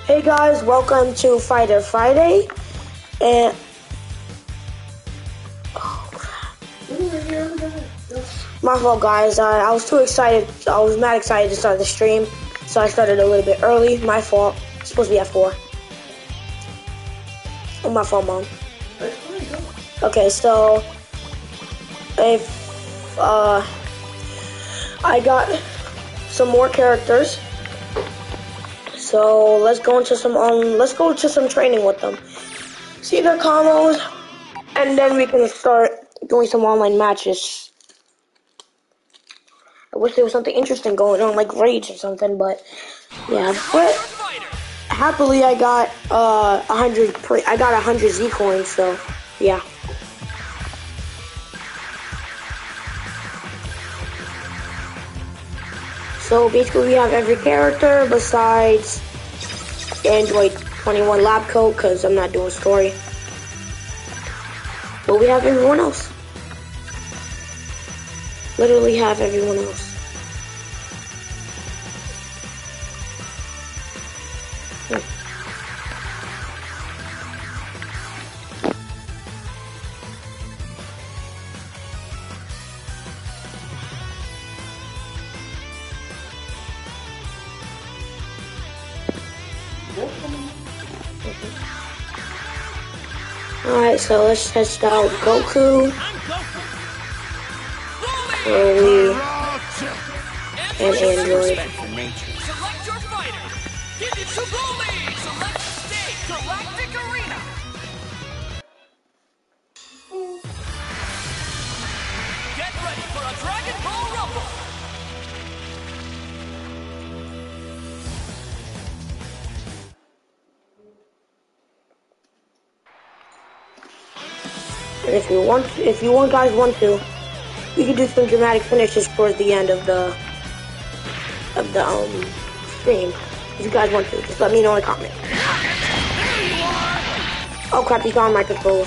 Hey guys, welcome to Fighter Friday, and my fault guys, I was too excited, I was mad excited to start the stream, so I started a little bit early, my fault. It's supposed to be at 4. Oh, my fault, Mom. Okay, so, if, I got some more characters. So let's go into some training with them. See their combos, and then we can start doing some online matches. I wish there was something interesting going on, like raids or something, but yeah. But happily, I got 100 Z coins, so yeah. So basically, we have every character besides Android 21 lab coat, because I'm not doing story. But we have everyone else. Literally have everyone else. Alright, so let's test out Goku, Broly, and Android. Select your fighter! Genjutsu Broly! Select stage Galactic Arena! Get ready for a Dragon Ball Rumble! And if you guys want to, you can do some dramatic finishes towards the end of the stream. If you guys want to, just let me know in the comment. Oh crap, he's on my controller.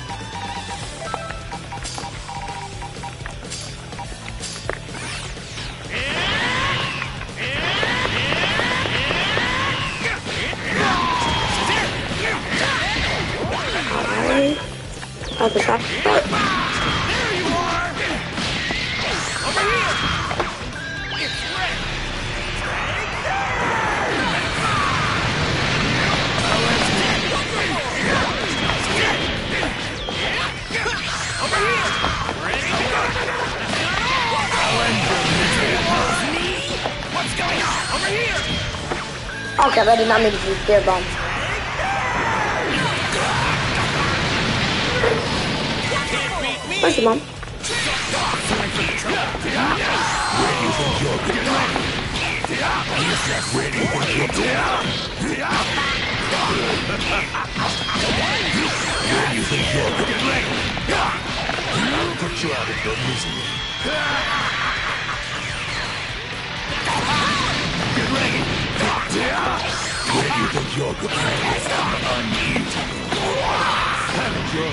Alright. That's the fast start. There you are! Over here! It's red! Over here! Ready? What's going on? Over here! Okay, I did not mean to use Spear Bomb. Where's your mom? Put you out of your misery. Get ready. Where do you think you're going? Haven't you?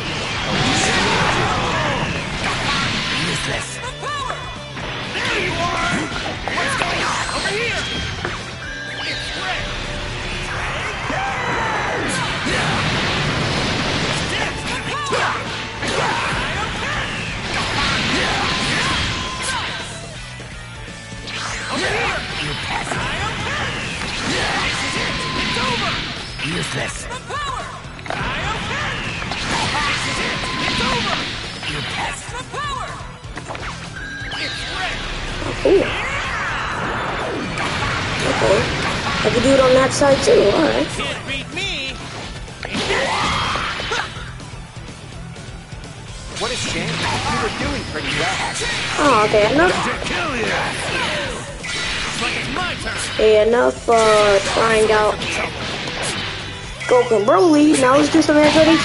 Useless. There you are! What's going on? Over here! It's red! Over here! You pass. It's over! Useless. The power! It's over! You pass. The power! It's red! Ooh. Okay. I can do it on that side too, alright. Can't beat me! What a shame. You were doing pretty well. Oh, okay, enough. Kill you. It's like it's my turn! Okay, enough trying out Goku and Broly. Now let's do some Android 18. What's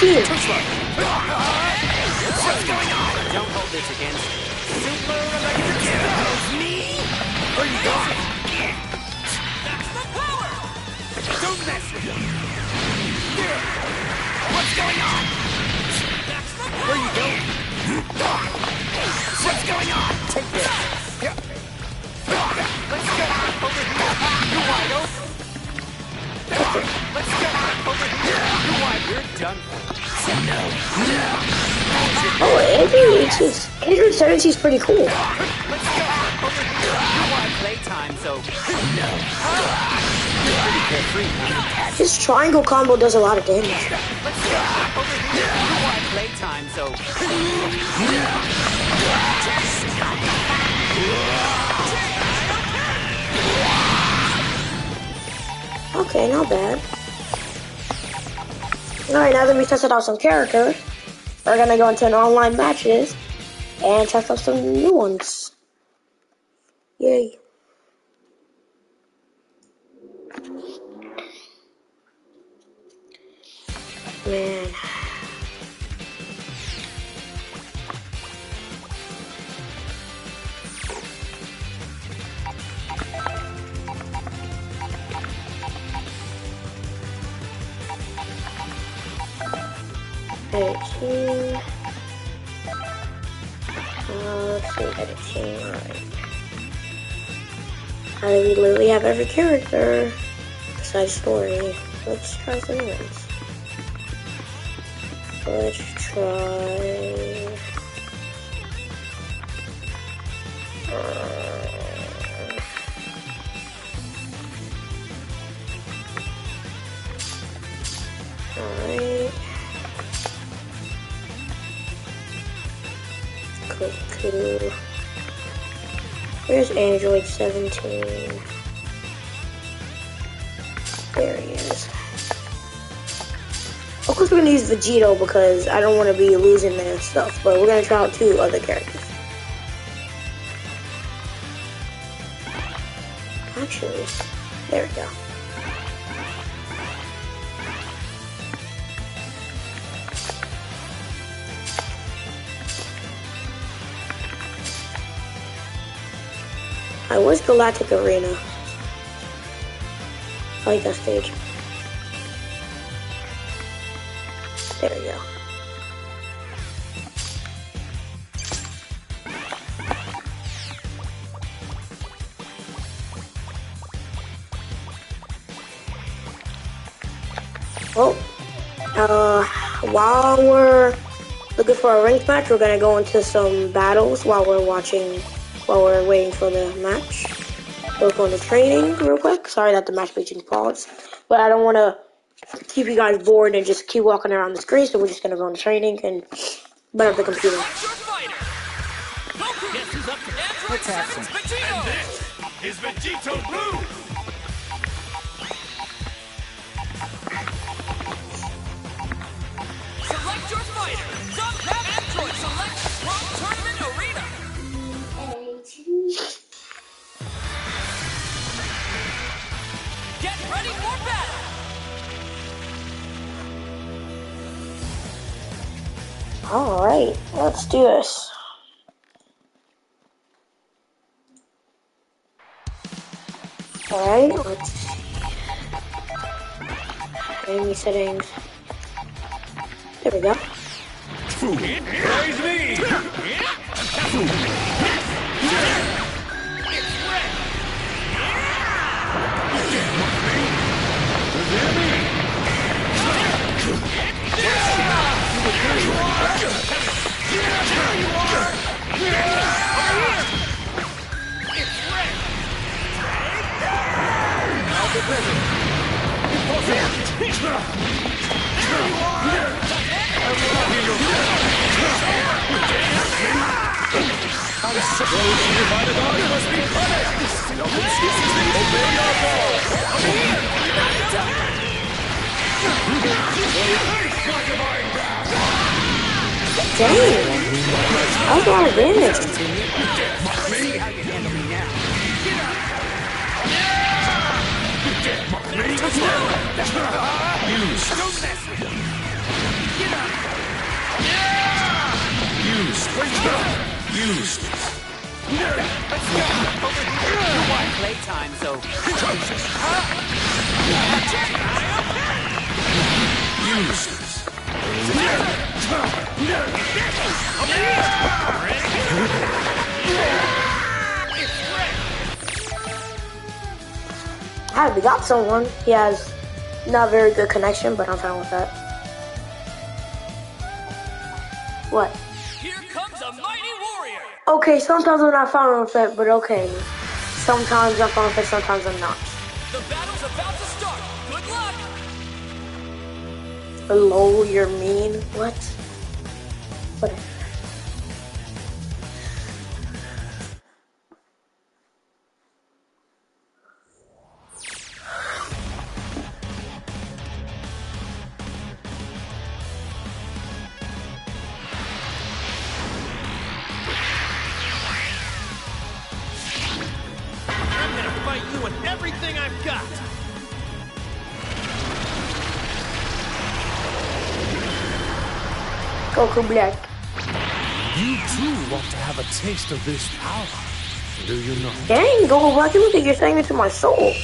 going on? Don't hold this against Super electric me? Where are you going? That's the power! Don't mess with me. What's going on? That's the power! Where are you going? What's going on? Take this. Yeah. Let's go. Over here. You wide open. Let's go. Over here. You're done. Oh, Android 70 is pretty cool. Let's go. Over here. You want playtime, so. You're pretty carefree, huh? His triangle combo does a lot of damage. Let's go. Over here. You want playtime, so. Okay, not bad. Alright, now that we tested out some characters, we're gonna go into an online matches and test out some new ones. Yay. Man. Editing. Let's see, editing. Alright. Now that we literally have every character besides story, let's try some new ones. Let's try. Alright. Cool. Where's Android 17? There he is. Of course we're gonna use Vegito because I don't want to be losing their stuff, but we're gonna try out 2 other characters. Actually, there we go. I was Galactic Arena. I like that stage. There we go. Well, while we're looking for a ranked match, we're gonna go into some battles while we're waiting for the match. We're going to training real quick. Sorry that the match making paused, but I don't want to keep you guys bored and just keep walking around the screen, so we're just gonna go into training and burn up the computer. Let's have some. And this is Vegito Blue. Select your fighter. Android, select World Tournament Arena. Get ready for battle. Alright, let's do this. Alright, let's enemy settings. There we go. Praise me. Dang! That was a lot of damage. Used. Let's go. Over here. You want playtime, so. Alright, we got someone. He has Not very good connection, but I'm fine with that. What? Here comes a mighty warrior. Okay, sometimes I'm not fine with it, but okay. Sometimes I'm fine with it, sometimes I'm not. The battle's about to start. Good luck. Hello, you're mean? What? Whatever. I'm gonna fight you with everything I've got. Goku Black. You too want to have a taste of this power, do you not? Dang, Goku Black, you look like you're saying it to my soul. Ready?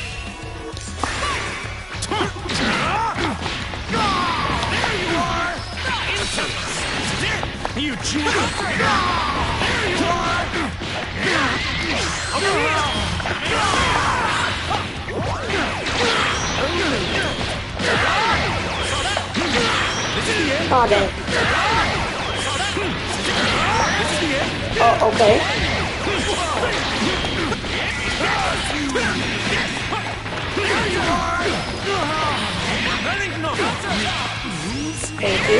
You cheated! There you are! Over here! Oh, dang. Oh, okay. Thank you.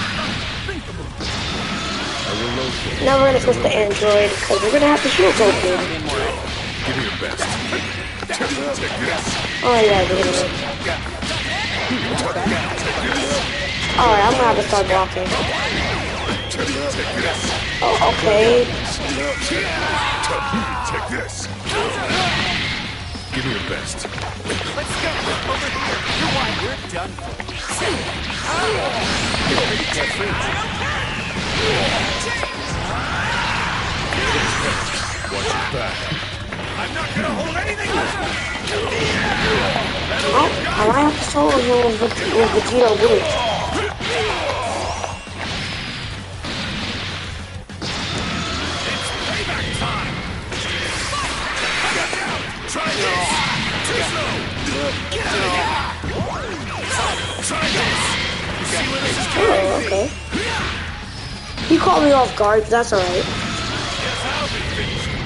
Now we're gonna switch to Android, because we're gonna have to shoot Goku. Give me your best. Take this. Oh, yeah, give it. Alright, I'm gonna have to start blocking. Oh, okay. Take this. Give me your best. Let's go. Over here. You're why we're done for. Watch your back. I'm not gonna hold anything back! Oh, I might have to solo him with Vegito Blue. It's payback time! Try this! Too slow! Get out of here! Try this! You see where this is going? Oh, okay. He caught me off guard, but that's alright. Guess I'll be finishing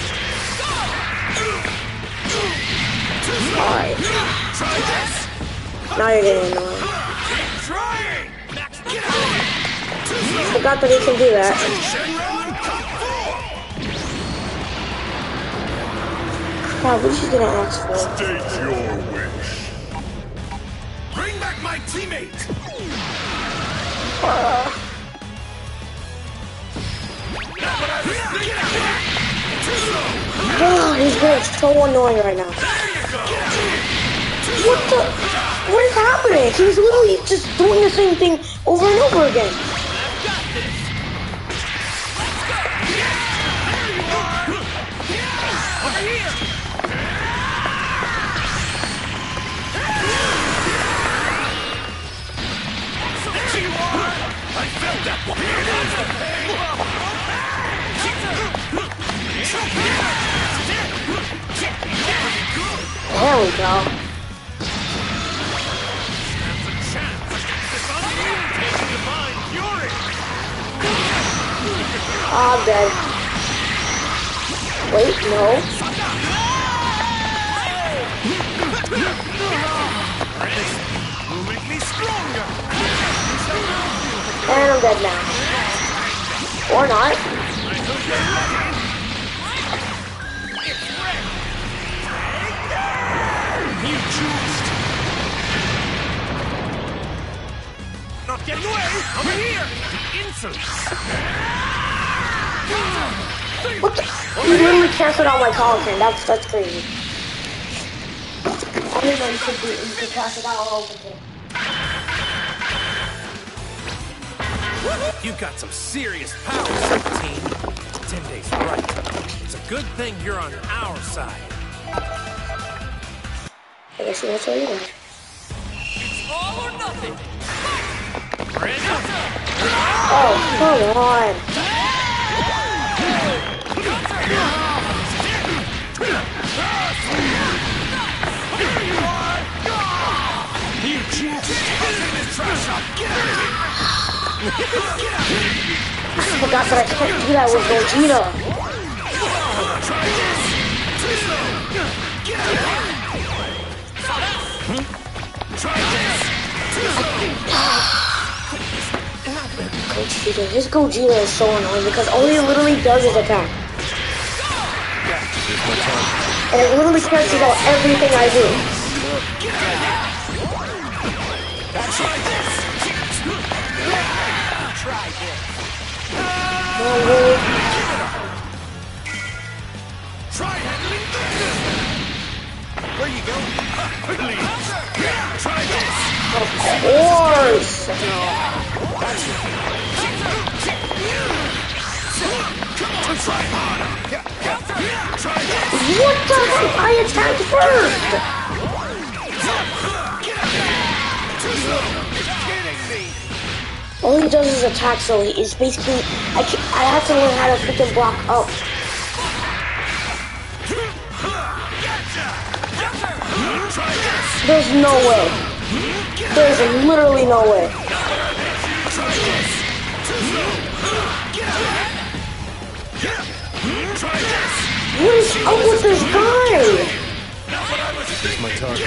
this. Alright. Try this! Now you're getting annoying. Keep trying! Max, get out of here! Too slow! Forgot that he can do that. Shenron, come Wow, what is she gonna ask for? State your wish. Bring back my teammate! Oh, he's getting so annoying right now. What the? What is happening? He's literally just doing the same thing over and over again. I felt that one! There we go. Oh, I'm dead. Wait, no. Will make me stronger! And I'm dead now. Or not. You choose! Not getting away! Over here! Insolence! What the? You literally canceled out my content. That's crazy. Only one could do you could cancel out all of it. You got some serious power, 17. 10 days right. It's a good thing you're on our side. I guess that's what you want. It's all or nothing. Oh, come on. I forgot that I can't do that with Gogeta. Gogeta. His Gogeta is so annoying because all he literally does is attack. And it literally cancels out everything I do. No, really? Try handling this! Where you go? Please! Try this! Of course! Come on, try harder! Try this! What the heck? I attacked first! Too slow! You're kidding me! All he does is attack, so it's basically... I have to learn how to freaking block up. Try this! There's no way. There's literally no way. Try this! Too slow! Try this! What is up with this guy? This is my target.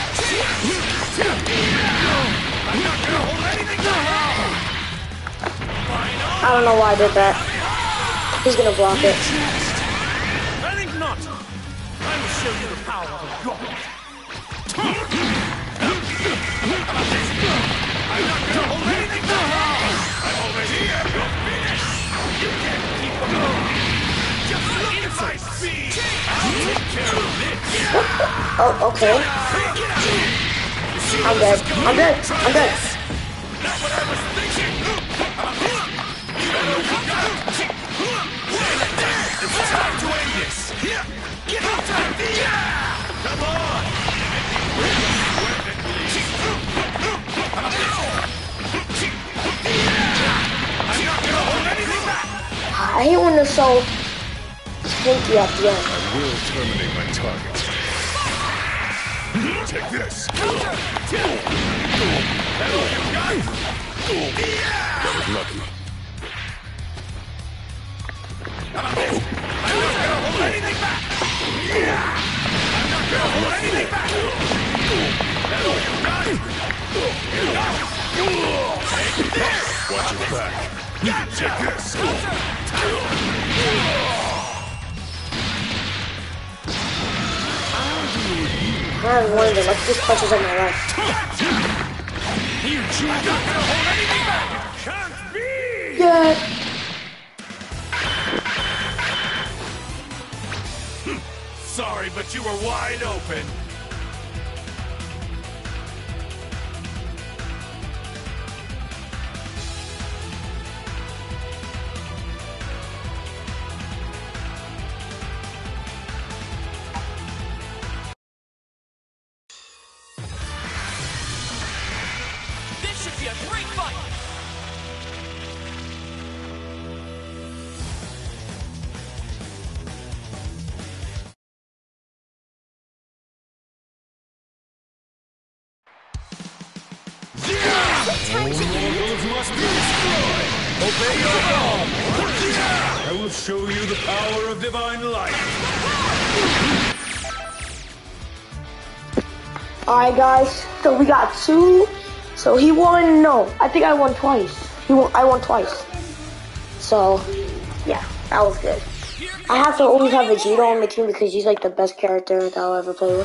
I'm not gonna hold anything back! I don't know why I did that. He's gonna block it. I think not. I will show you the power of a god. I'm not gonna hold anything back! I'm already here! You're finished! You can't keep them going! Just look at my speed! I'll take care of this! Oh, okay. I'm dead. I'm dead. I'm dead. Not what I was thinking! It's time to end this! Get out! Come on! I'm not gonna hold anything back! I hate when they're so stinky at the end. I will terminate my target. Take this! Hello, you guys! That was lucky. I'm not gonna hold anything back! I'm not gonna hold anything back! Hello, you guys! Take this! Watch your back. Take this! I have one of the luckiest punches of my life. I'm not gonna hold anything back! Can't be! Yeah. Sorry, but you were wide open. This should be a great fight. Strongholds must be destroyed! Obey your call! I will show you the power of divine light! Alright, guys. So we got two. So he won. No, I think I won twice. I won twice. So, yeah, that was good. I have to always have Vegeta on my team because he's like the best character that I'll ever play with.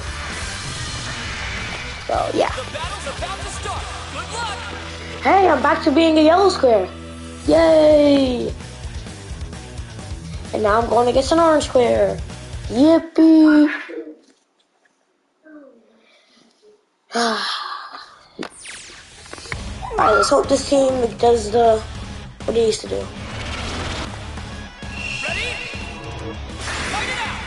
So, yeah. The battle's about to start. Good luck. Hey, I'm back to being a yellow square. Yay! And now I'm going against an orange square. Yippee! Alright, let's hope this team does what it used to do. Ready? Fight it out.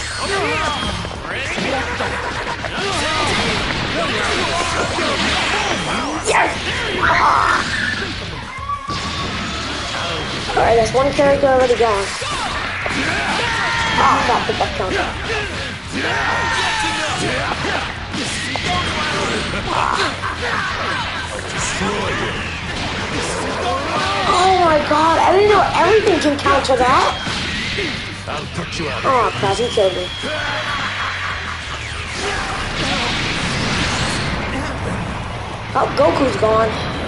Ready? Alright, that's one character already gone. Ah, crap, the butt counter. Oh my god, I didn't know everything can counter that. I'll put you out. Oh crap, he killed me. Oh, Goku's gone.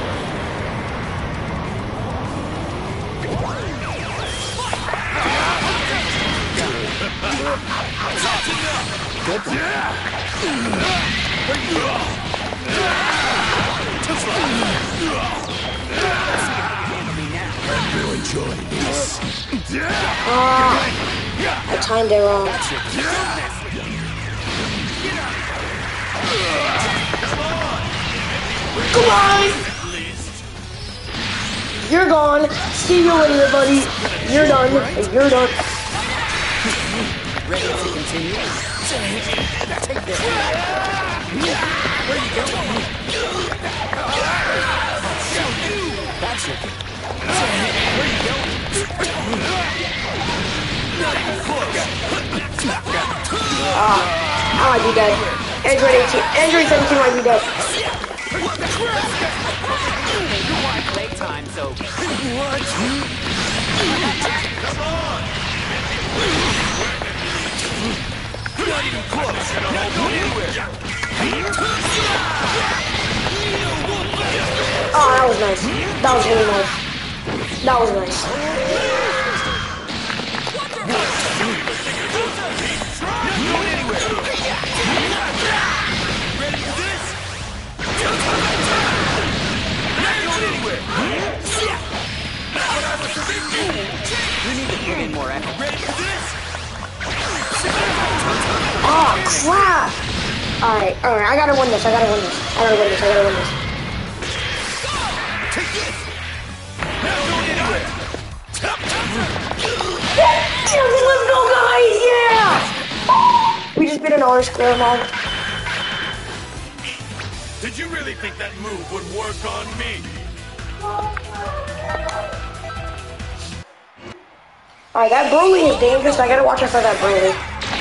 I timed it wrong. Come on! You're gone. See you later, buddy. You're done. You're done. Ready to continue? Take this. Where you going? That's it. Where you going? I might be dead. Android 18. Android 17 might be dead. Playtime, so. Not even close. Not going anywhere. Oh, that was nice. That was really nice. That was nice. We need to put in more effort. Ready for this? Oh, crap. Alright, alright. I gotta win this. I gotta win this. I gotta win this. I gotta win this. Take this. Not going anywhere. Let's go, guys! Yeah! We just beat an R-square mob. Did you really think that move would work on me? Alright, that Broly is dangerous. I gotta watch out for that Broly.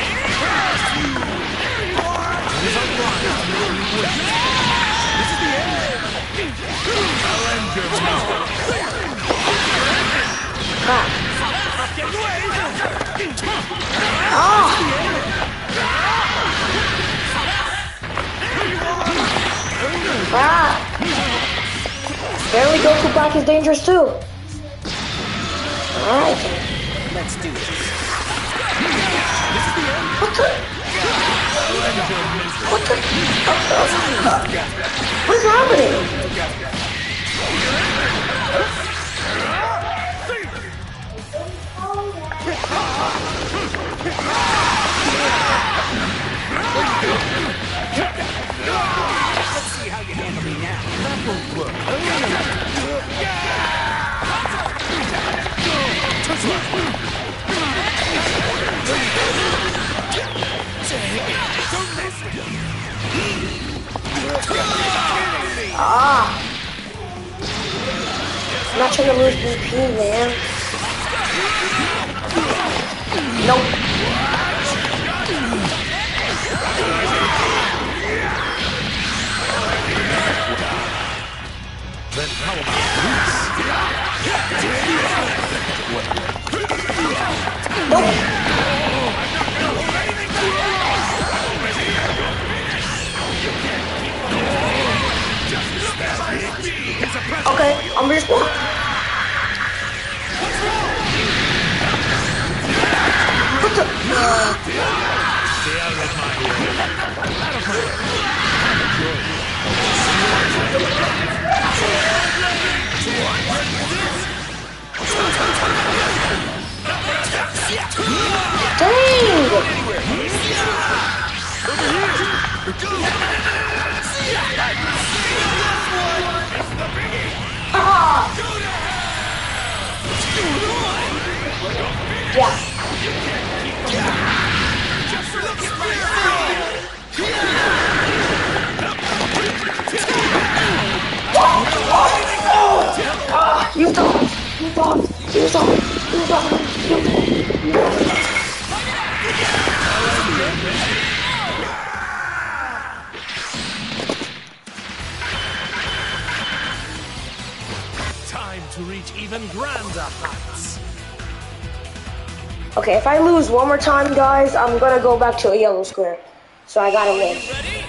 Crap. Ah! Ah! Barely Goku Black is dangerous too. Alright. Let's do this. What the? What the? What's happening? Let's see how you handle me now. Ah! I'm not trying to lose BP, man. Nope. Then how about this? Nope. Okay, I'm just going. What the? Stay out of my Yeah. You thought. to reach even grander heights. Okay, if I lose one more time, guys, I'm gonna go back to a yellow square. So I gotta win. Ready?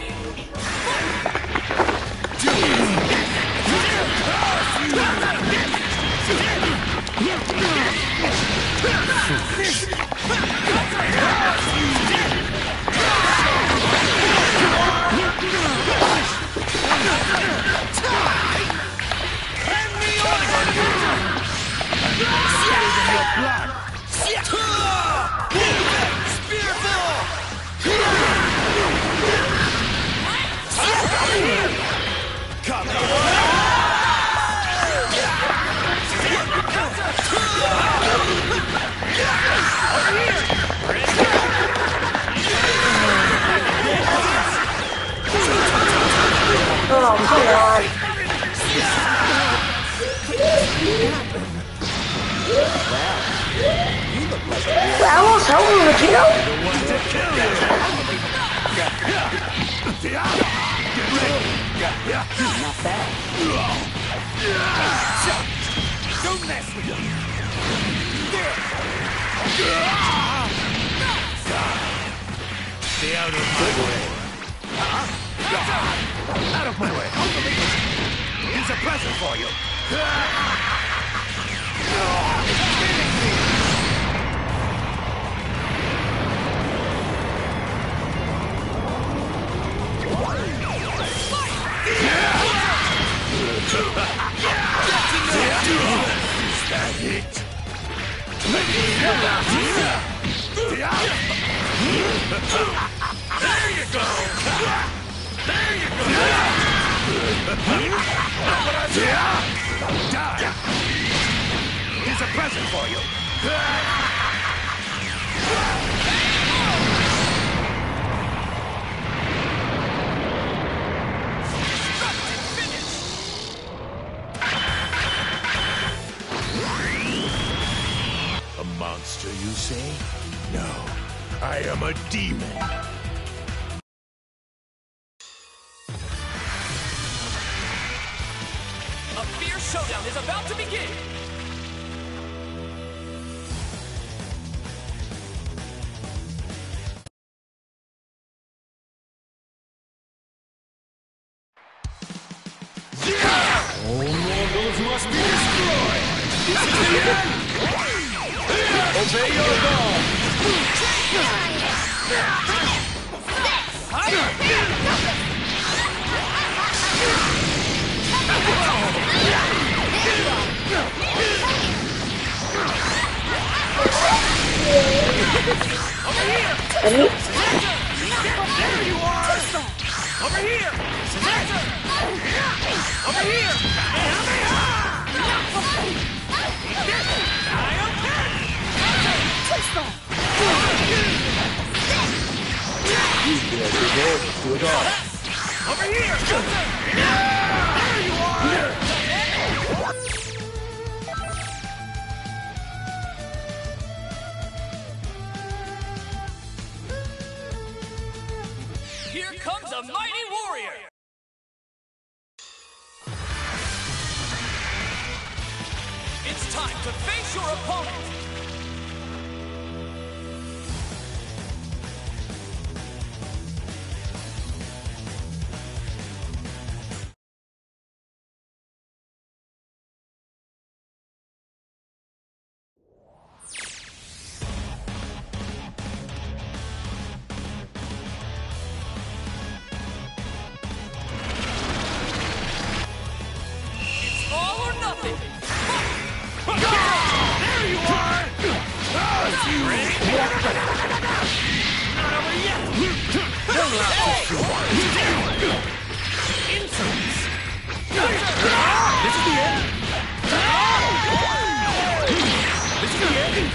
Oh, come on. Wait, I almost helped him, Vegito. Not bad. Don't mess with me. Stay out of my way. Out of my way. Here's a present for you. Is that it? There you go! There you go! Die! Here's a present for you! A monster, you say? No, I am a demon. A fierce showdown is about to begin. All mortals must be destroyed! This is the end! Obey your God! There you are! Over here! Over here! Over here! There you are! Here comes a mighty warrior! It's time to face your opponent! It's all or nothing! There you are! Not over yet! Insolence! This is the end! This is the end!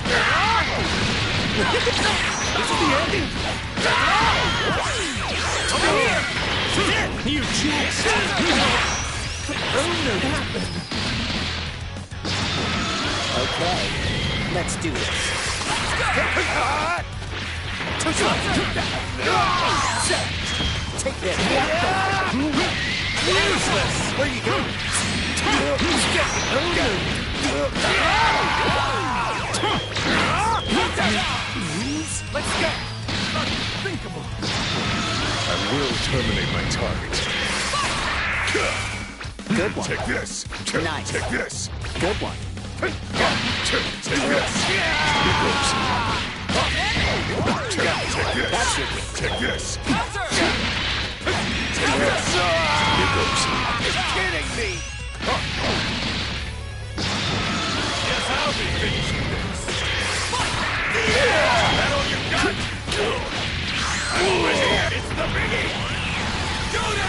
This is the end! Over here! You jinxed! Okay, let's do this. Take this. Useless! Where are you going? Let's go. Unthinkable. I will terminate my target. Good one. Take this. Nice. Take this. Good one. Take this. Here goes. Take this. That's your win. Take this. Counter. Take this. Here goes. You're kidding me. Yes, I'll be finishing this. That all you got? I'm over here. It's the biggie. Go to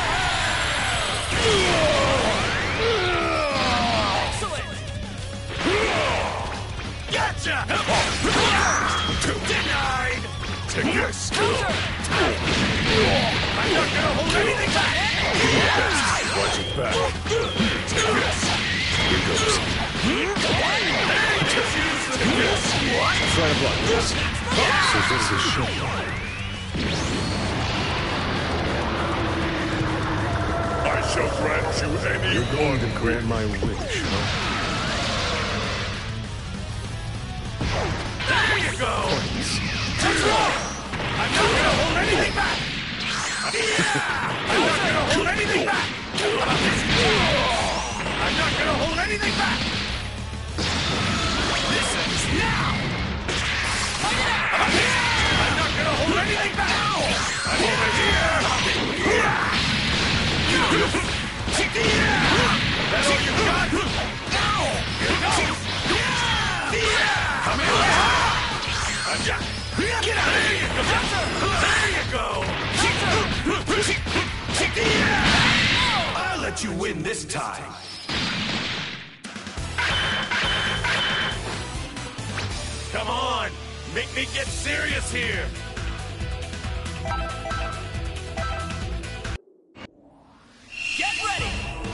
hell. Excellent. Gotcha. Denied. Take this. Counter. I'm not gonna hold anything back. Do your best. Watch it back. Take this. Here goes. Just use this. What? Try to block this. So this is shown. I shall grant you any You're going to one grant wish. my wish, huh? There you go. Control. I'm not gonna hold anything back. I'm not gonna hold anything back. I'm not gonna hold anything back. This is now. I'm not gonna hold anything back. I'm over here. That's all you got. Now. Here goes. Come here. Get out of here. There you go. I'll let you win this time. Come on. Make me get serious here. Get ready.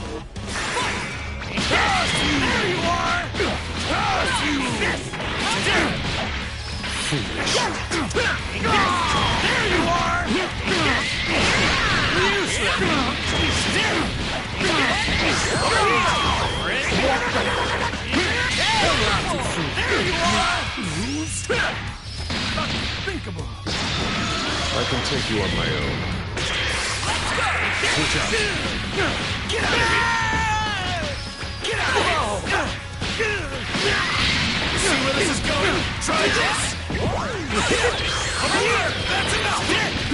There you are. There you are. Unthinkable. I can take you on my own. Switch out. Get out of here. Get out of here. See where this is going? Try this. Over here. That's enough.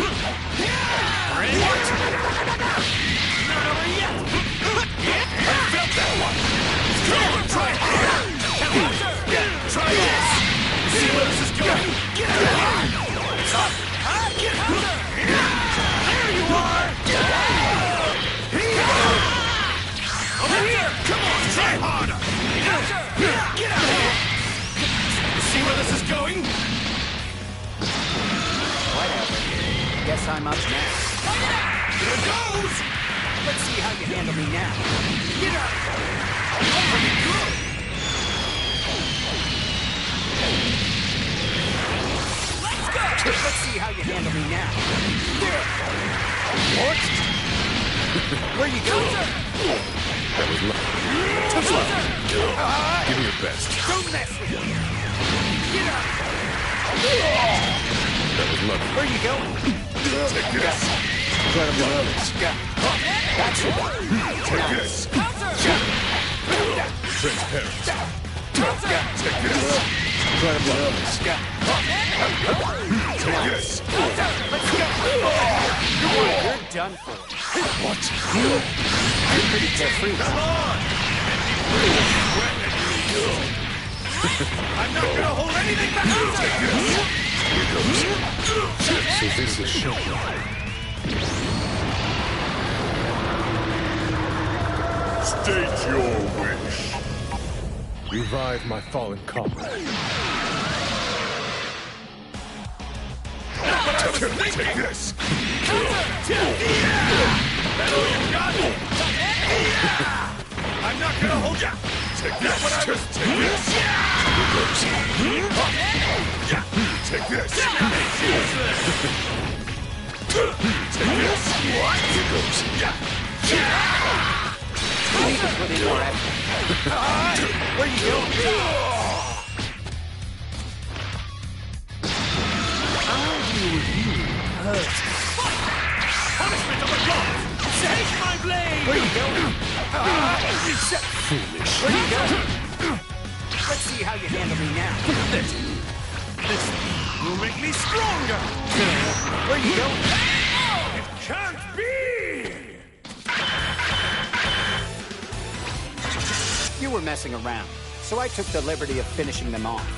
What? Not over yet. I felt that one. Come on, try it. Try this. See where this is going? Get out of here. Get out. There you are. Over here. Come on, try harder. Get out of here. See where this is going? Whatever. Guess I'm up next. Here it goes. Let's see how you handle me now. Get out. Pretty good. Let's see how you handle me now. What? Where you going? That was luck. Tough luck. Give me your best. Don't mess with me. Get out. That was luck. Where you going? Take this. Try to block this. That's it. Take this. Transparent. Take this. Try to block this. Take this. Let's go. You're done for. What? You're pretty carefree. Come on. I'm not gonna hold anything back. Take this. So this is shown. State your wish. Revive my fallen comrade. Take this. That all you got? I'm not gonna hold ya. Take this. Take this. Take this. Take this. What? Here goes. You need to put in more effort. Where you going? I'll deal with you. Punishment of the gods! Take my blade! Where you going? Foolish. Where you going? Let's see how you handle me now. This will make me stronger! Where you going? It can't be! You were messing around, so I took the liberty of finishing them off.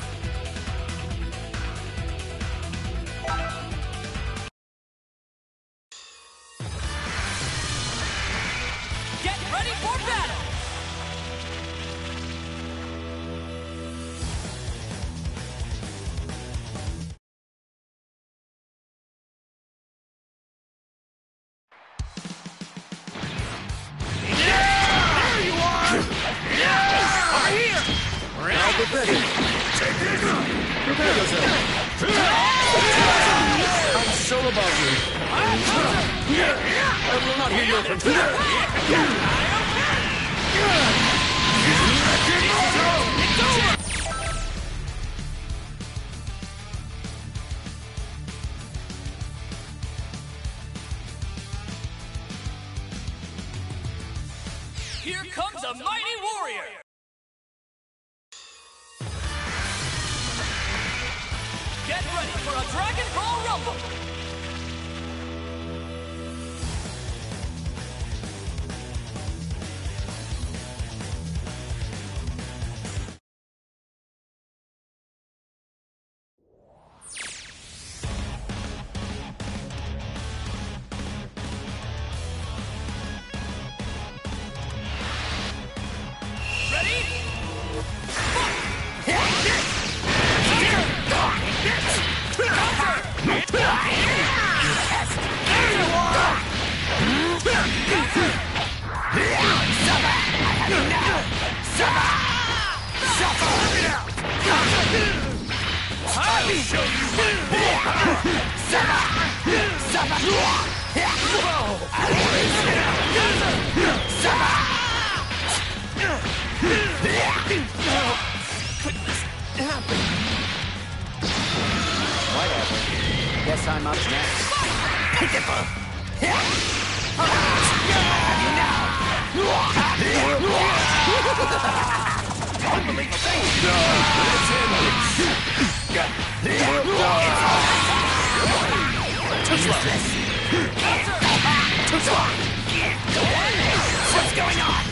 Get ready for battle! Now get ready. Prepare yourself. I'm so above you. I will not hear your complaint. Here comes a mighty warrior! Get ready for a Dragon Ball Rumble! Ready? Whatever. Guess I'm up next. What's going on?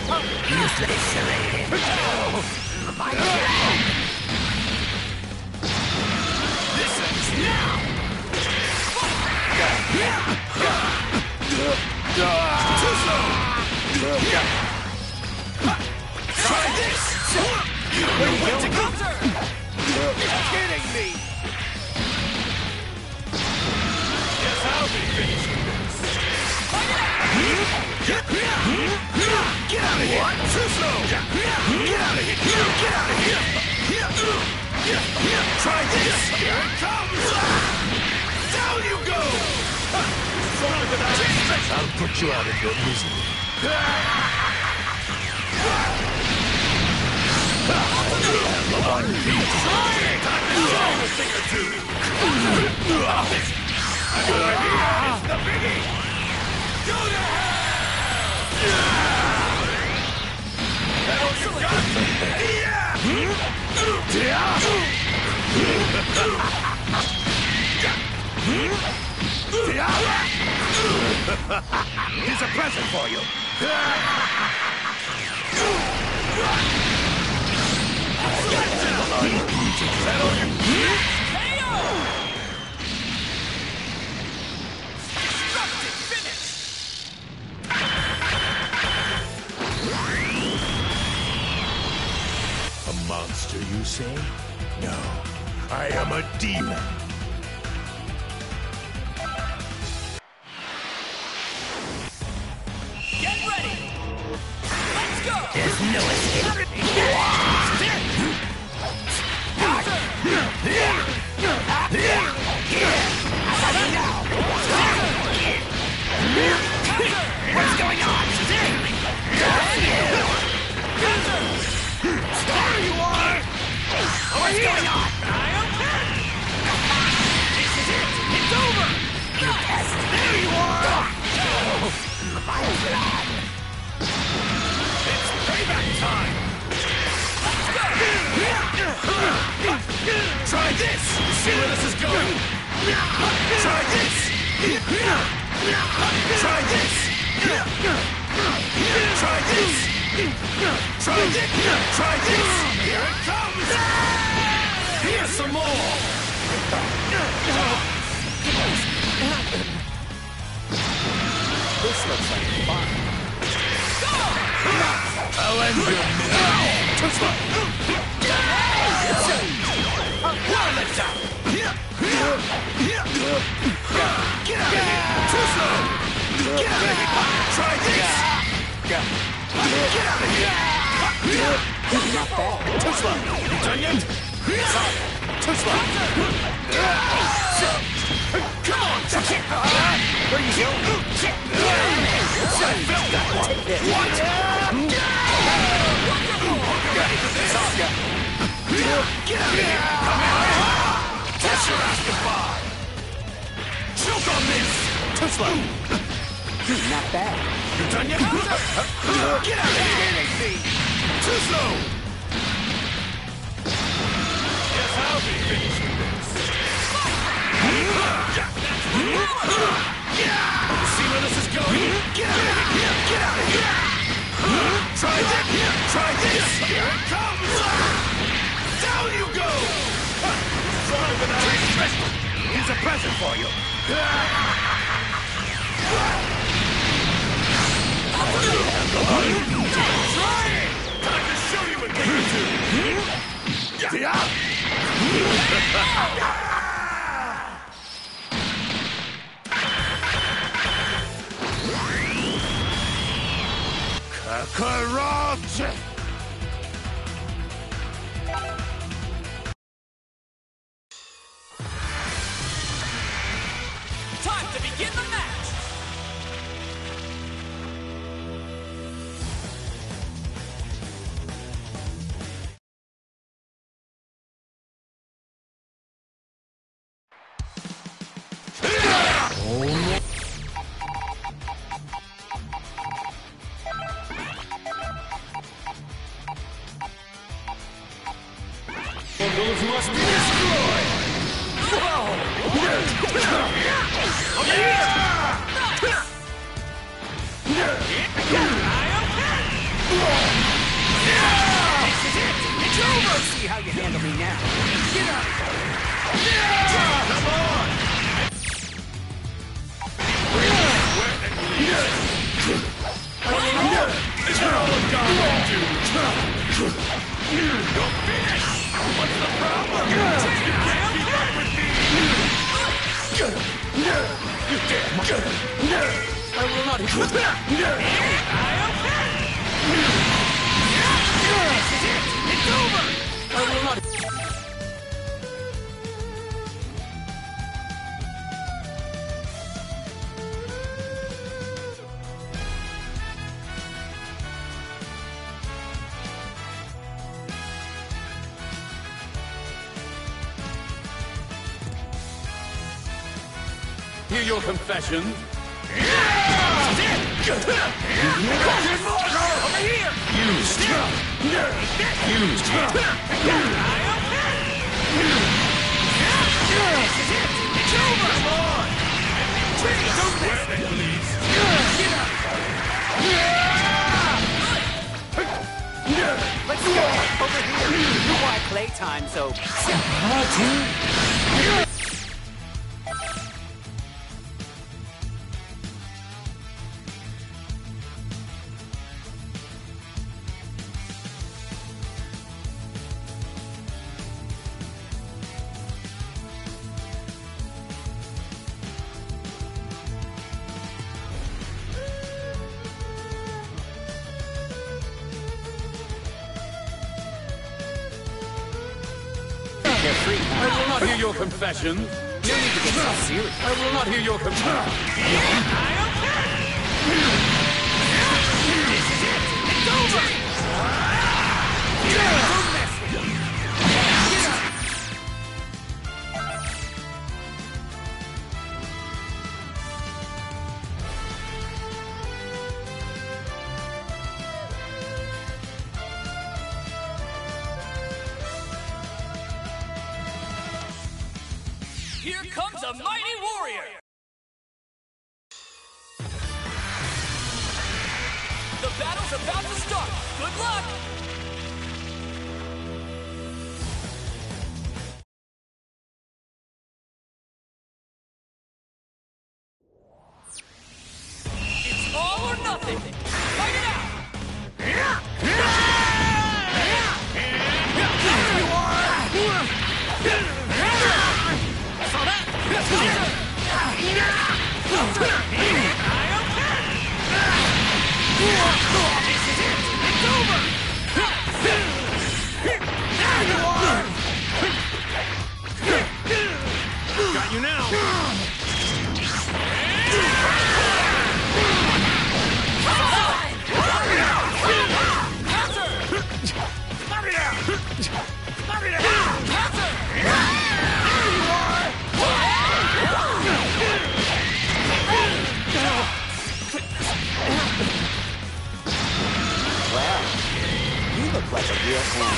Try this! Wait to counter! You're kidding me! Guess I'll be finishing this. Get out of here! Too slow! Get out of here! Get out of here! Try this! Here it comes! Down you go! Stronger than I expected! I'll put you out of your misery. One piece! Time to thing or two! Over here is the biggie! Go to hell! That all you got? Here's a present for you! A monster, you say? No, I am a demon. Get ready! Let's go! There's no escape! What's going on? What's going on? This is it! It's over! You pest. There you are! My plan. It's payback time! Try this! See where this is going? Try this! Try this! Try this! Try this! Try this! Here it comes! Here's some more! This looks like fun. I'll end your misery! Too slow! One at a time! Get out of here! Too slow! Get out of here! Try this! Get out of here! Not bad. Too slow! You done yet? Sorry. Too slow! Come on! Where are you going? I felt that one! Take this. What? Ready for this? Get out of here! Come on! That's your ass goodbye! Choke on this! Too slow! Not bad. You done yet? Get out of here! Too slow! Guess I'll be finished with this. See where this is going? Get out of here! Get out of here! Try this! Try this! Here it comes! Down you go! Stronger than I expected! Here's a present for you! Trying! Time to show you a thing or two! Kakarot! Time to begin the match! Those must be destroyed! See how you handle me now. Come on! Is that all I've got to do? You're finished! What's the problem? You can't keep up with me! You dare! I will not hit you. It's over! I will not. Hear your confession? Over here! Used! Used! It's over! Come on! Don't sweat then, please! Let's go over here. You want playtime, so. I will not hear your confession. No need to get so serious. I will not hear your confession. This is it! It's over! Don't mess with me! Here comes a mighty warrior! The battle's about to start! Good luck! It's all or nothing! Fight it out! It's over! There you are! Got you now! Well, you look like a real fan.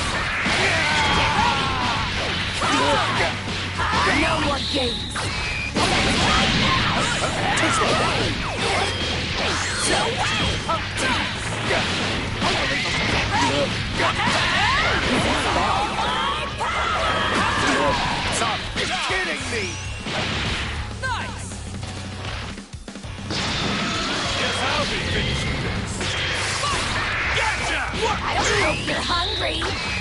No more games! Stop! You're kidding me! Nice! Guess I'll be finishing this. Gotcha! I don't hope you're hungry!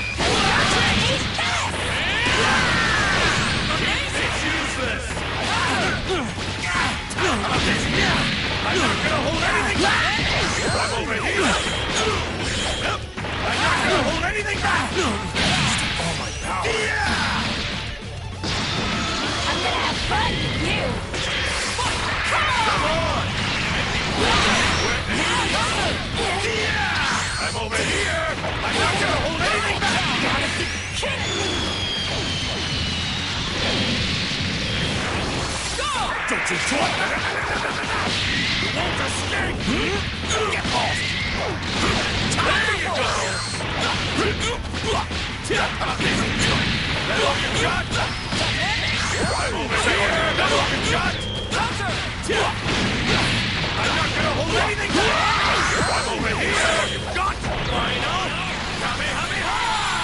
It's useless! I'm not gonna hold anything back! I'm over here! I'm not gonna hold anything back! All my power! I'm gonna have fun with you! Come on! I'm over here! I'm not gonna hold anything back! Don't you try! You won't escape! Get lost! There you go! Looking shot! I'm over here! Looking shot! I'm not gonna hold anything back! I'm over here! Got Rhino! Kamehameha!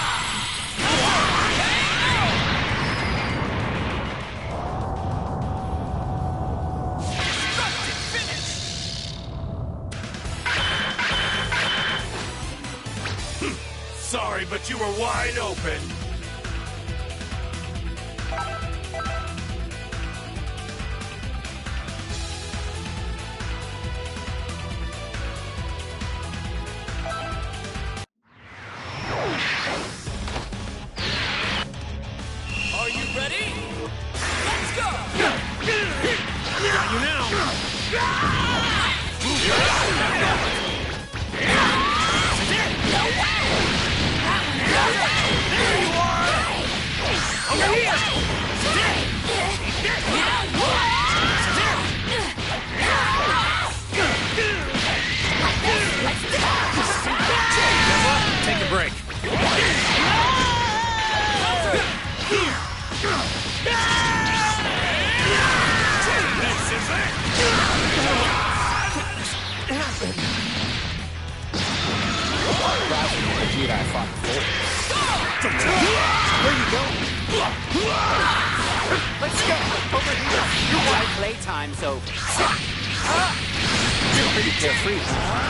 Sorry, but you were wide open. Are you ready? Let's go! Got you now. There you are. Over here. Take a break. This is it. Vegeta I fought before. Where you going? Let's go! Over here! You like playtime, so... You're pretty carefree.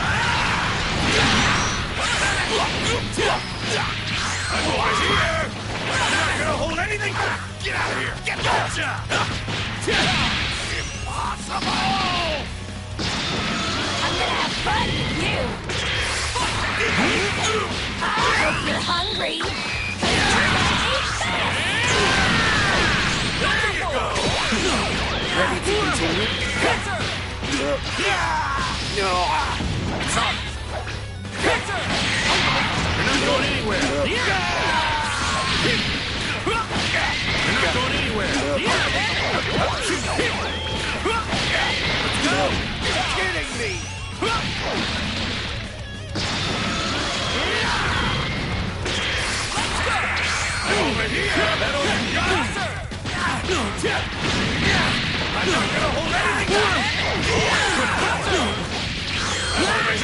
I'm over here! I'm not gonna hold anything back! Get out of here! Get gotcha! Impossible! I'm gonna have fun with you! I hope you're hungry! There you go! Ready to continue? No! You're not going anywhere! You're not going anywhere! Let's go! You're kidding me! I'm over here! That'll get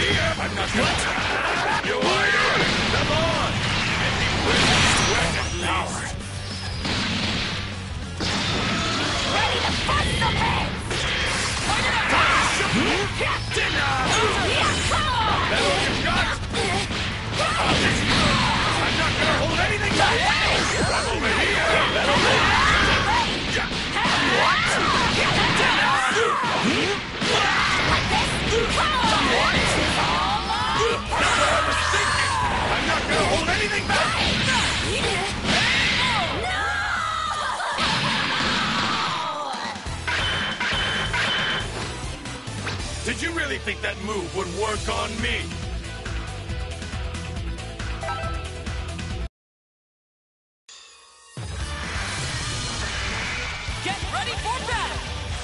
here! I'm not gonna... You are doing it! Come on! Let me win this sweat at least! Ready to bust some heads! That all you got? I'm not gonna hold anything back! I'm over here! I'm not gonna hold anything back! Did you really think that move would work on me? Get ready for battle!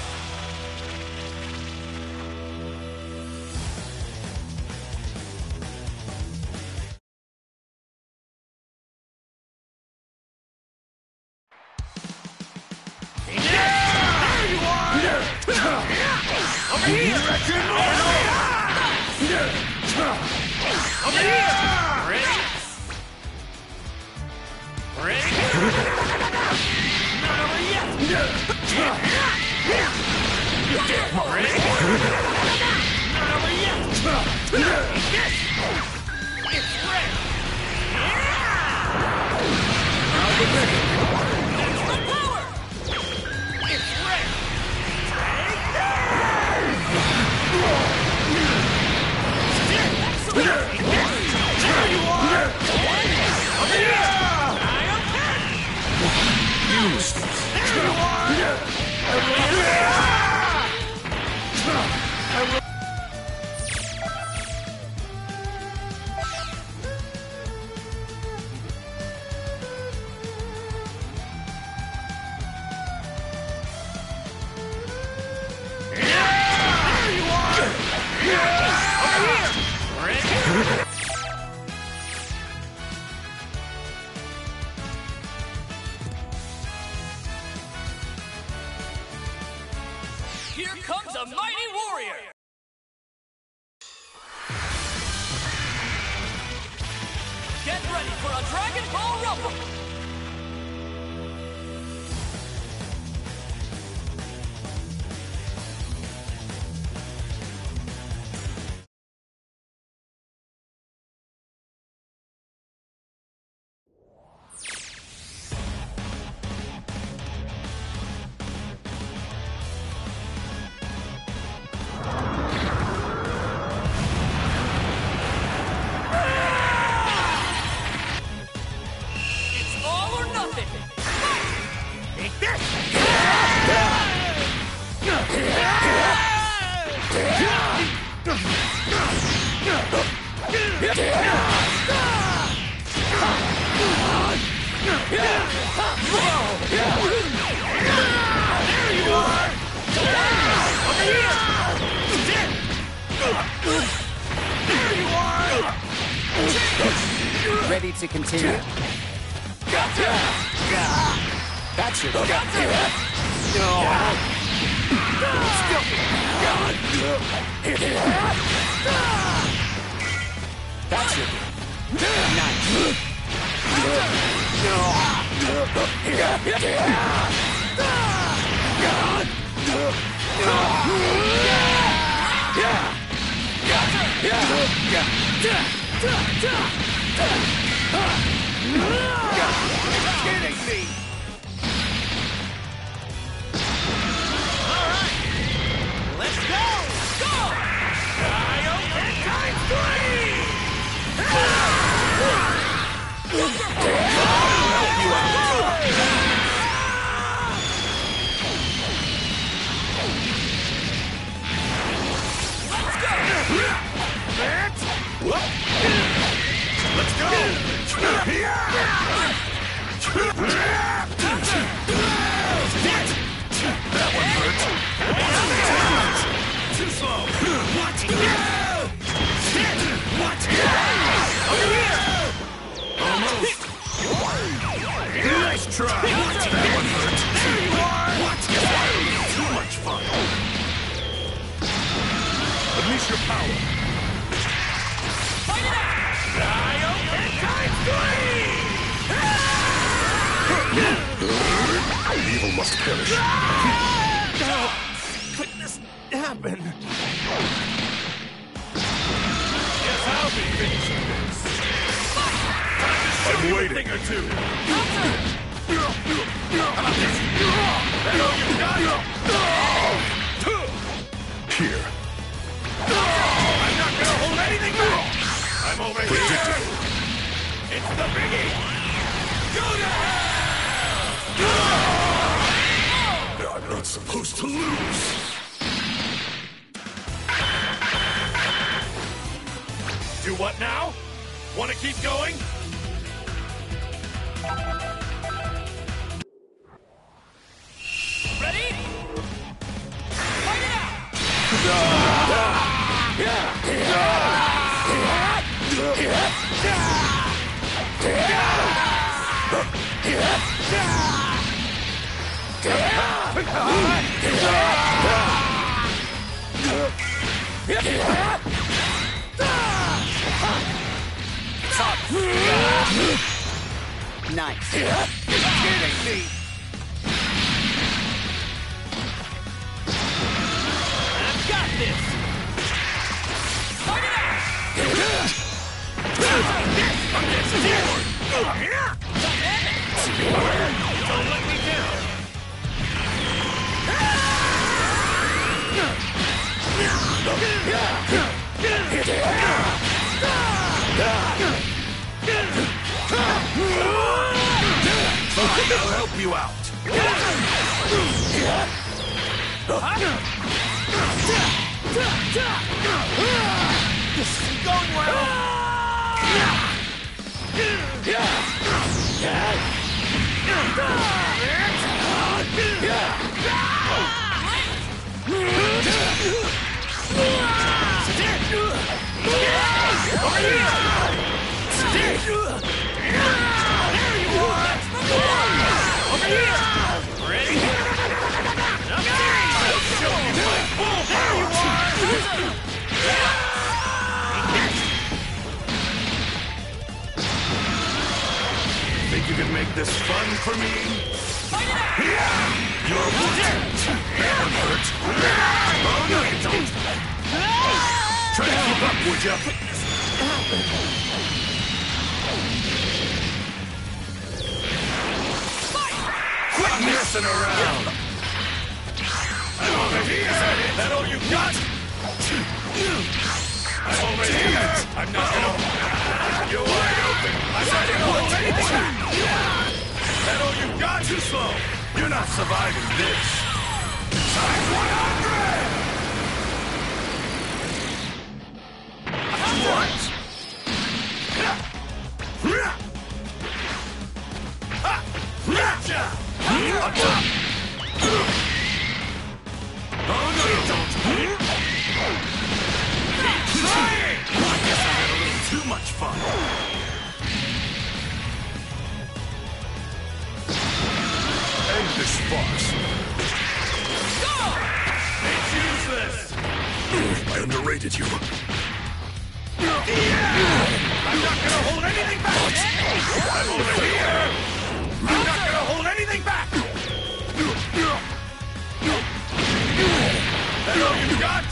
Over here! Over here! Ready? Ready? Not over yet! Ready? Not over yet! It's red! I'll be ready! Extra power! It's red! There you are! Over here! Useless! There you are! Here comes a mighty warrior! Get ready for a Dragon Ball Rumble! Ready to continue? That's your That's your nice. Kidding me! Let's go! Go! Kaioken times 3! Let's go! must perish. How could this happen? Guess I'll be finishing this. I'm waiting. A thing or two. How about this? That all you got? Here. I'm not gonna hold anything back. I'm over here. It's the biggie. Go to hell! I'm not supposed to lose. Do what now? Want to keep going? Ready? Fight it out! Nice. I've got this! Fight it out! Don't let me down. Fine, I'll help you out. This isn't going well! Think you can make this fun for me? You're that one hurt. Oh, no, you don't. Try to keep up, would ya? Quit messing around. I'm over here. Is that all you got? I'm over here. I'm not gonna... You're wide open. I'm not gonna hold anything back. That all you got? Too slow. You're not surviving this. Size 100! What? Gotcha! Oh, no, you don't. Keep trying! I guess I had a little too much fun. End this farce. Go! It's useless. I underrated you. I'm not gonna hold anything back! I'm over here! I'm not gonna hold anything back! That all you got?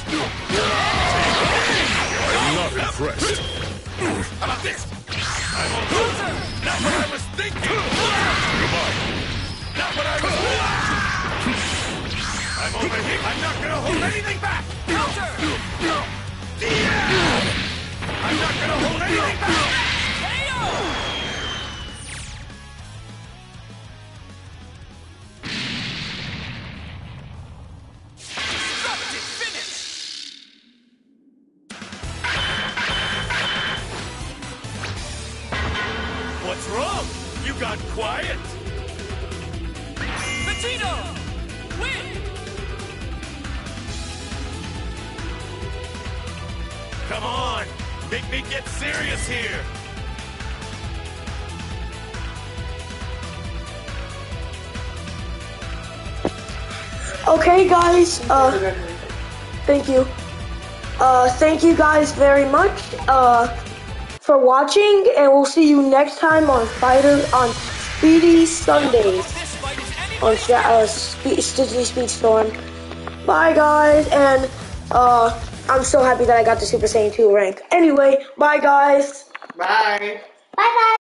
I'm not impressed. How about this? I'm a loser! Not what I was thinking! Goodbye. Not what I was... I'm over here! I'm not gonna hold anything back! I'm not gonna hold anything back! Destructive finish! What's wrong? You got quiet? Vegito! Win! Come on! Make me get serious here! Okay, guys. Thank you. Thank you guys very much for watching, and we'll see you next time on Speedy Sundays. This fight is any on Stitchy Speedstorm. Bye guys, and I'm so happy that I got the Super Saiyan 2 rank. Anyway, bye guys. Bye. Bye bye.